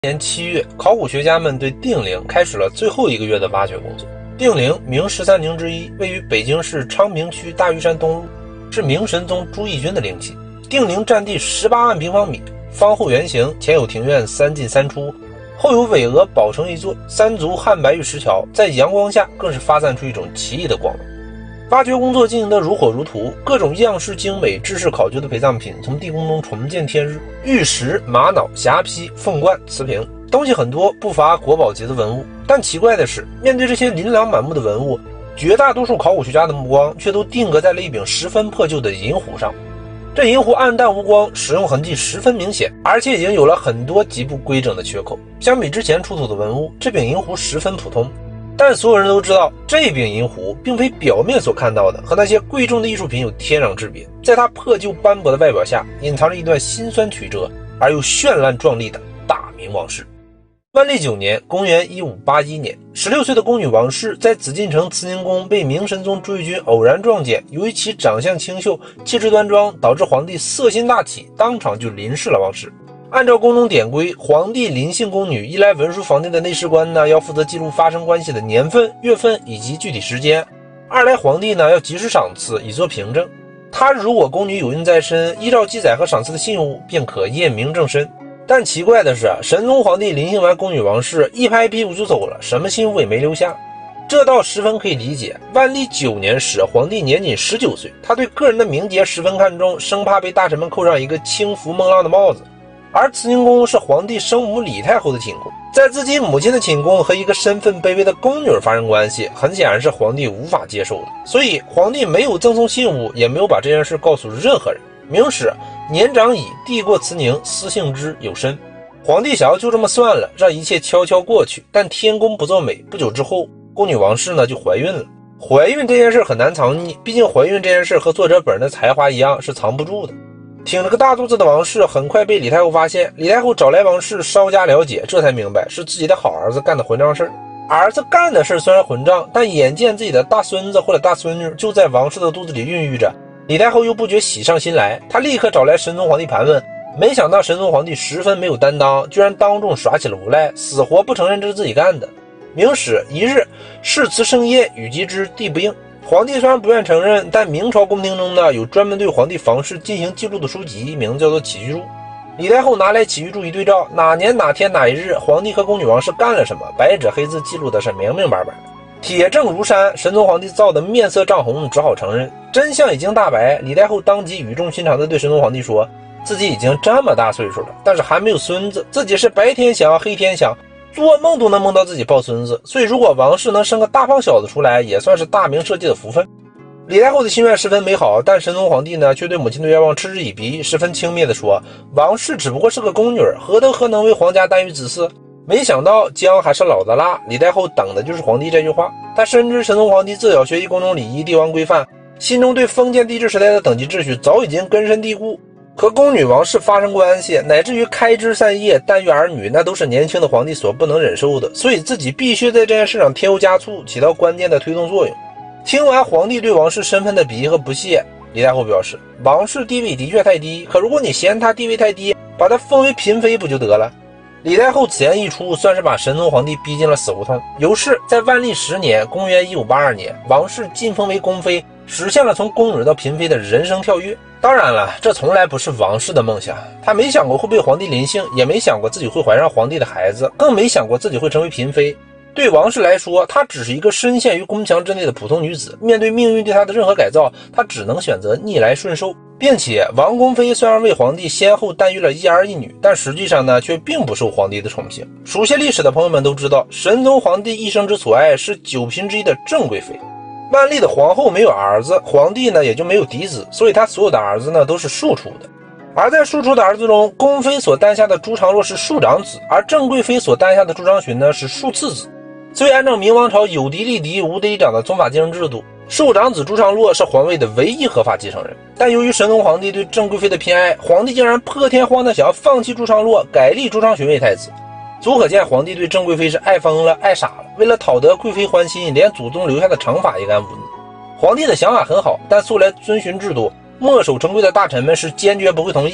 年7月，考古学家们对定陵开始了最后1个月的挖掘工作。定陵明13陵之一，位于北京市昌平区大屿山东路，是明神宗朱翊钧的陵寝。定陵占地18万平方米，方后圆形，前有庭院3进3出，后有巍峨宝城一座，3足汉白玉石桥，在阳光下更是发散出一种奇异的光芒。挖掘工作进行得如火如荼，各种样式精美、制式考究的陪葬品从地宫中重见天日，玉石、玛瑙、匣坯、凤冠、瓷瓶，东西很多，不乏国宝级的文物。但奇怪的是，面对这些琳琅满目的文物，绝大多数考古学家的目光却都定格在了一柄十分破旧的银壶上。这银壶暗淡无光，使用痕迹十分明显，而且已经有了很多极不规整的缺口。相比之前出土的文物，这柄银壶十分普通。但所有人都知道，这柄银壶并非表面所看到的和那些贵重的艺术品有天壤之别。在它破旧斑驳的外表下，隐藏着一段辛酸曲折而又绚烂壮丽的大明往事。万历9年，公元1581年，16岁的宫女王氏在紫禁城慈宁宫被明神宗朱翊钧偶然撞见，由于其长相清秀、气质端庄，导致皇帝色心大起，当场就临视了王氏。按照宫中典规，皇帝临幸宫女，一来文书房内的内侍官呢，要负责记录发生关系的年份、月份以及具体时间；二来皇帝呢，要及时赏赐，以作凭证。他如果宫女有孕在身，依照记载和赏赐的信物，便可验明正身。但奇怪的是，神宗皇帝临幸完宫女王氏，一拍屁股就走了，什么信物也没留下。这倒十分可以理解。万历9年时，皇帝年仅19岁，他对个人的名节十分看重，生怕被大臣们扣上一个轻浮孟浪的帽子。而慈宁宫是皇帝生母李太后的寝宫，在自己母亲的寝宫和一个身份卑微的宫女发生关系，很显然是皇帝无法接受的。所以皇帝没有赠送信物，也没有把这件事告诉任何人。明史年长矣，帝过慈宁，司幸之有身。皇帝想要就这么算了，让一切悄悄过去。但天公不作美，不久之后，宫女王氏呢就怀孕了。怀孕这件事很难藏匿，毕竟怀孕这件事和作者本人的才华一样，是藏不住的。挺着个大肚子的王氏很快被李太后发现，李太后找来王氏稍加了解，这才明白是自己的好儿子干的混账事儿。儿子干的事虽然混账，但眼见自己的大孙子或者大孙女就在王氏的肚子里孕育着，李太后又不觉喜上心来，她立刻找来神宗皇帝盘问。没想到神宗皇帝十分没有担当，居然当众耍起了无赖，死活不承认这是自己干的。明史一日，誓词盛宴，与及之，帝不应。皇帝虽然不愿承认，但明朝宫廷中呢有专门对皇帝房事进行记录的书籍，名字叫做起居注。李太后拿来起居注一对照，哪年哪天哪一日皇帝和宫女王氏干了什么，白纸黑字记录的是明明白白，铁证如山。神宗皇帝燥得面色涨红，只好承认真相已经大白。李太后当即语重心长地对神宗皇帝说，自己已经这么大岁数了，但是还没有孙子，自己是白天想黑天想，做梦都能梦到自己抱孙子，所以如果王氏能生个大胖小子出来，也算是大明社稷的福分。李太后的心愿十分美好，但神宗皇帝呢却对母亲的愿望嗤之以鼻，十分轻蔑地说，王氏只不过是个宫女，何德何能为皇家担于子嗣。没想到姜还是老的辣，李太后等的就是皇帝这句话。她深知神宗皇帝自小学习宫中礼仪、帝王规范，心中对封建帝制时代的等级秩序早已经根深蒂固。和宫女王氏发生关系，乃至于开枝散叶、诞育儿女，那都是年轻的皇帝所不能忍受的，所以自己必须在这件事上添油加醋，起到关键的推动作用。听完皇帝对王氏身份的鄙夷和不屑，李太后表示，王氏地位的确太低，可如果你嫌她地位太低，把她封为嫔妃不就得了？李太后此言一出，算是把神宗皇帝逼进了死胡同。于是在万历10年公元1582年，王氏晋封为宫妃，实现了从宫女到嫔妃的人生跳跃。当然了，这从来不是王氏的梦想，她没想过会被皇帝临幸，也没想过自己会怀上皇帝的孩子，更没想过自己会成为嫔妃。对王氏来说，她只是一个深陷于宫墙之内的普通女子，面对命运对她的任何改造，她只能选择逆来顺受。并且王宫妃虽然为皇帝先后诞育了一儿一女，但实际上呢却并不受皇帝的宠幸。熟悉历史的朋友们都知道，神宗皇帝一生之所爱是9嫔之一的郑贵妃。万历的皇后没有儿子，皇帝呢也就没有嫡子，所以他所有的儿子呢都是庶出的。而在庶出的儿子中，宫妃所诞下的朱常洛是庶长子，而郑贵妃所诞下的朱常洵呢是庶次子。所以按照明王朝有嫡立嫡无嫡立长的宗法继承制度，庶长子朱常洛是皇位的唯一合法继承人。但由于神宗皇帝对郑贵妃的偏爱，皇帝竟然破天荒的想要放弃朱常洛，改立朱常洵为太子。足可见皇帝对郑贵妃是爱疯了爱傻了，为了讨得贵妃欢心，连祖宗留下的惩罚也敢忤逆。皇帝的想法很好，但素来遵循制度，墨守成规的大臣们是坚决不会同意的。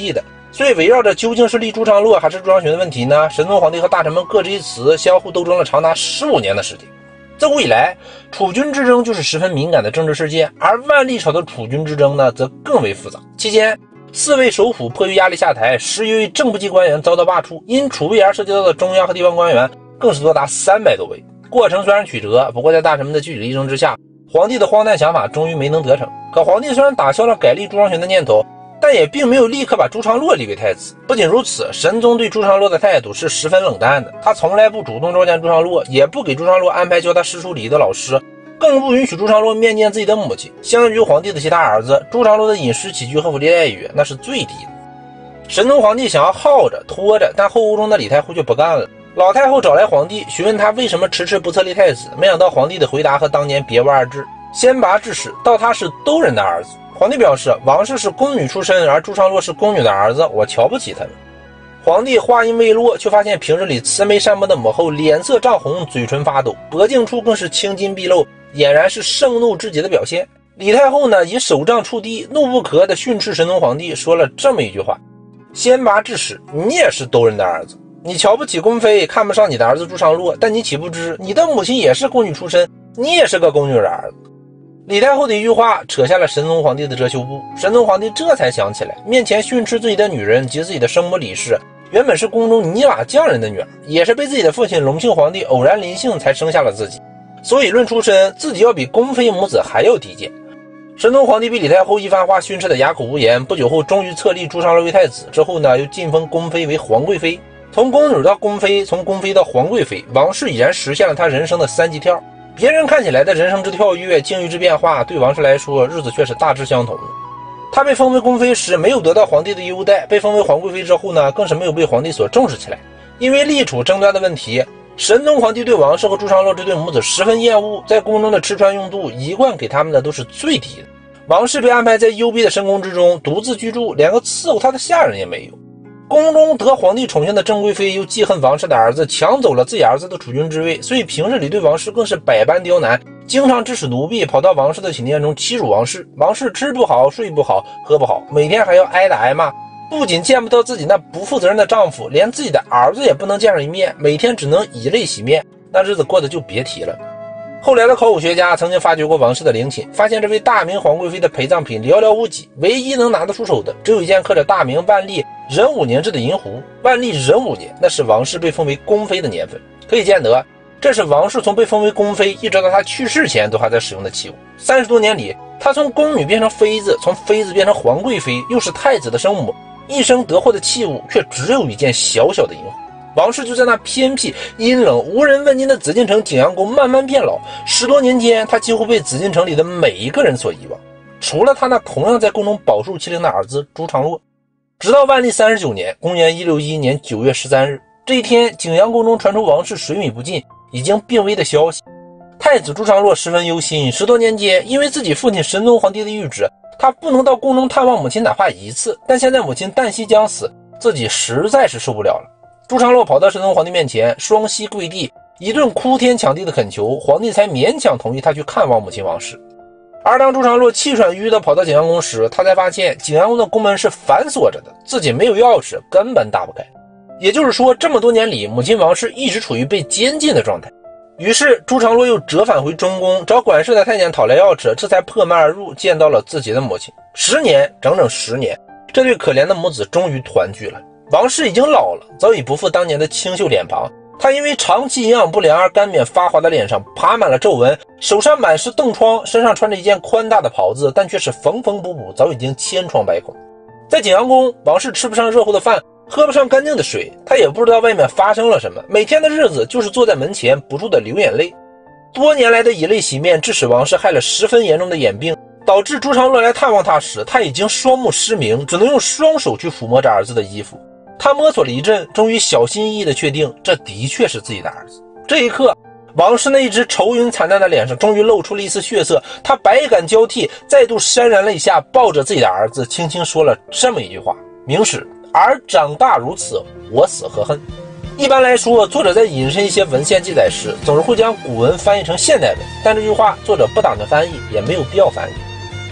所以围绕着究竟是立朱常洛还是朱常洵的问题呢，神宗皇帝和大臣们各执一词，相互斗争了长达15年的时间。自古以来，储君之争就是十分敏感的政治事件，而万历朝的储君之争呢，则更为复杂。期间4位首辅迫于压力下台，11位正部级官员遭到罢黜，因储位而涉及到的中央和地方官员更是多达300多位。过程虽然曲折，不过在大臣们的据理力争之下，皇帝的荒诞想法终于没能得逞。可皇帝虽然打消了改立朱常洵的念头，但也并没有立刻把朱常洛立为太子。不仅如此，神宗对朱常洛的态度是十分冷淡的，他从来不主动召见朱常洛，也不给朱常洛安排教他诗书礼仪的老师，更不允许朱常洛面见自己的母亲。相比于皇帝的其他儿子，朱常洛的饮食起居和福利待遇那是最低的。神宗皇帝想要耗着拖着，但后宫中的李太后却不干了。老太后找来皇帝，询问他为什么迟迟不册立太子，没想到皇帝的回答和当年别无二致。先拔智史到他是兜人的儿子。皇帝表示，王氏是宫女出身，而朱常洛是宫女的儿子，我瞧不起他们。皇帝话音未落，却发现平日里慈眉善目的母后脸色涨红，嘴唇发抖，脖颈处更是青筋毕露，俨然是盛怒之极的表现。李太后呢，以手杖触地，怒不可遏地训斥神宗皇帝，说了这么一句话：先拔智史，你也是兜人的儿子，你瞧不起宫妃，看不上你的儿子朱常洛，但你岂不知你的母亲也是宫女出身，你也是个宫女的儿子。李太后的一句话扯下了神宗皇帝的遮羞布，神宗皇帝这才想起来，面前训斥自己的女人及自己的生母李氏，原本是宫中泥瓦匠人的女儿，也是被自己的父亲隆庆皇帝偶然临幸才生下了自己，所以论出身，自己要比宫妃母子还要低贱。神宗皇帝被李太后一番话训斥得哑口无言，不久后终于册立朱常洛为太子，之后呢，又晋封宫妃为皇贵妃。从宫女到宫妃，从宫妃到皇贵妃，王氏已然实现了他人生的3级跳。别人看起来的人生之跳跃、境遇之变化，对王氏来说，日子却是大致相同的。她被封为宫妃时，没有得到皇帝的优待；被封为皇贵妃之后呢，更是没有被皇帝所重视起来。因为立储争端的问题，神宗皇帝对王氏和朱常洛这对母子十分厌恶，在宫中的吃穿用度一贯给他们的都是最低的。王氏被安排在幽闭的深宫之中独自居住，连个伺候他的下人也没有。宫中得皇帝宠幸的郑贵妃又记恨王氏的儿子抢走了自己儿子的储君之位，所以平日里对王氏更是百般刁难，经常指使奴婢跑到王氏的寝殿中欺辱王氏。王氏吃不好睡不好喝不好，每天还要挨打挨骂，不仅见不到自己那不负责任的丈夫，连自己的儿子也不能见上一面，每天只能以泪洗面，那日子过得就别提了。后来的考古学家曾经发掘过王氏的陵寝，发现这位大明皇贵妃的陪葬品寥寥无几，唯一能拿得出手的只有一件刻着大明万历壬午年制的银壶。万历壬午年，那是王氏被封为宫妃的年份，可以见得这是王氏从被封为宫妃一直到她去世前都还在使用的器物。30多年里，她从宫女变成妃子，从妃子变成皇贵妃，又是太子的生母，一生得获的器物却只有一件小小的银壶。王氏就在那偏僻、阴冷、无人问津的紫禁城景阳宫慢慢变老，10多年间，他几乎被紫禁城里的每一个人所遗忘，除了他那同样在宫中饱受欺凌的儿子朱常洛。直到万历39年，公元1611年9月13日，这一天，景阳宫中传出王氏水米不进、已经病危的消息。太子朱常洛十分忧心，10多年间，因为自己父亲神宗皇帝的谕旨，他不能到宫中探望母亲哪怕一次。但现在母亲旦夕将死，自己实在是受不了了。朱常洛跑到神宗皇帝面前，双膝跪地，一顿哭天抢地的恳求，皇帝才勉强同意他去看望母亲王氏。而当朱常洛气喘吁吁地跑到景阳宫时，他才发现景阳宫的宫门是反锁着的，自己没有钥匙，根本打不开。也就是说，这么多年里，母亲王氏一直处于被监禁的状态。于是朱常洛又折返回中宫，找管事的太监讨来钥匙，这才破门而入，见到了自己的母亲。整整10年，这对可怜的母子终于团聚了。王氏已经老了，早已不复当年的清秀脸庞，她因为长期营养不良而干瘪发滑的脸上爬满了皱纹，手上满是冻疮，身上穿着一件宽大的袍子，但却是缝缝补补，早已经千疮百孔。在景阳宫，王氏吃不上热乎的饭，喝不上干净的水，她也不知道外面发生了什么，每天的日子就是坐在门前不住的流眼泪。多年来的以泪洗面，致使王氏害了十分严重的眼病，导致朱常洛来探望她时，她已经双目失明，只能用双手去抚摸着儿子的衣服。他摸索了一阵，终于小心翼翼地确定，这的确是自己的儿子。这一刻，王氏那一只愁云惨淡的脸上终于露出了一丝血色，他百感交替，再度潸然泪下，抱着自己的儿子，轻轻说了这么一句话：明史，儿长大如此，我死何恨。一般来说，作者在引申一些文献记载时，总是会将古文翻译成现代文，但这句话作者不打算翻译，也没有必要翻译。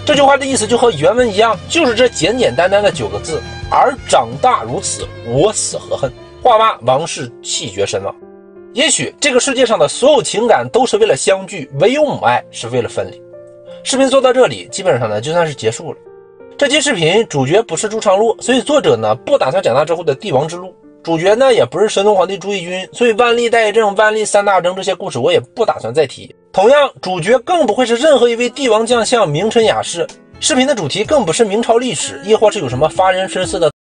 这句话的意思就和原文一样，就是这简简单单的9个字：尔长大如此，我死何恨？话罢，王氏气绝身亡。也许这个世界上的所有情感都是为了相聚，唯有母爱是为了分离。视频做到这里，基本上呢就算是结束了。这期视频主角不是朱常洛，所以作者呢不打算讲他之后的帝王之路。主角呢也不是神宗皇帝朱翊钧，所以万历代政、万历三大征这些故事我也不打算再提。同样，主角更不会是任何一位帝王将相、名臣雅士。视频的主题更不是明朝历史，亦或是有什么发人深思的